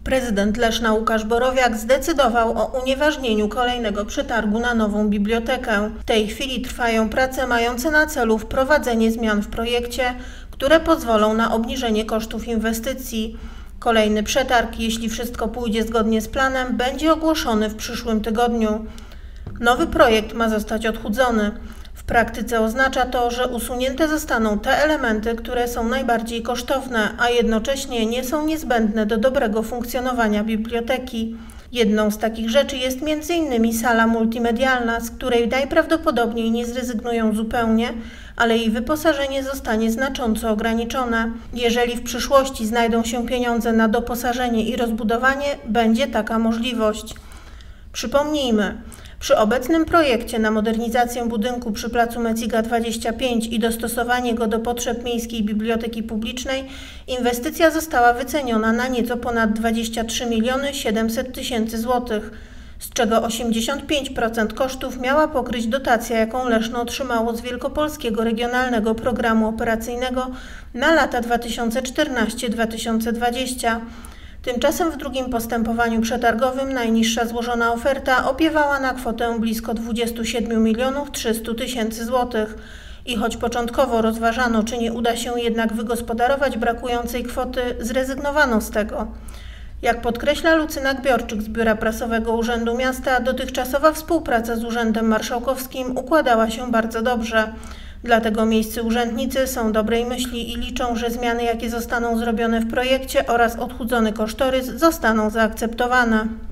Prezydent Leszna Łukasz Borowiak zdecydował o unieważnieniu kolejnego przetargu na nową bibliotekę. W tej chwili trwają prace mające na celu wprowadzenie zmian w projekcie, które pozwolą na obniżenie kosztów inwestycji. Kolejny przetarg, jeśli wszystko pójdzie zgodnie z planem, będzie ogłoszony w przyszłym tygodniu. Nowy projekt ma zostać odchudzony. W praktyce oznacza to, że usunięte zostaną te elementy, które są najbardziej kosztowne, a jednocześnie nie są niezbędne do dobrego funkcjonowania biblioteki. Jedną z takich rzeczy jest m.in. sala multimedialna, z której najprawdopodobniej nie zrezygnują zupełnie, ale jej wyposażenie zostanie znacząco ograniczone. Jeżeli w przyszłości znajdą się pieniądze na doposażenie i rozbudowanie, będzie taka możliwość. Przypomnijmy, przy obecnym projekcie na modernizację budynku przy placu Meciga 25 i dostosowanie go do potrzeb Miejskiej Biblioteki Publicznej inwestycja została wyceniona na nieco ponad 23 700 000 złotych, z czego 85% kosztów miała pokryć dotacja, jaką Leszno otrzymało z Wielkopolskiego Regionalnego Programu Operacyjnego na lata 2014-2020. Tymczasem w drugim postępowaniu przetargowym najniższa złożona oferta opiewała na kwotę blisko 27 300 000 złotych. I choć początkowo rozważano, czy nie uda się jednak wygospodarować brakującej kwoty, zrezygnowano z tego. Jak podkreśla Lucyna Gbiorczyk z Biura Prasowego Urzędu Miasta, dotychczasowa współpraca z Urzędem Marszałkowskim układała się bardzo dobrze. Dlatego miejscy urzędnicy są dobrej myśli i liczą, że zmiany, jakie zostaną zrobione w projekcie oraz odchudzony kosztorys, zostaną zaakceptowane.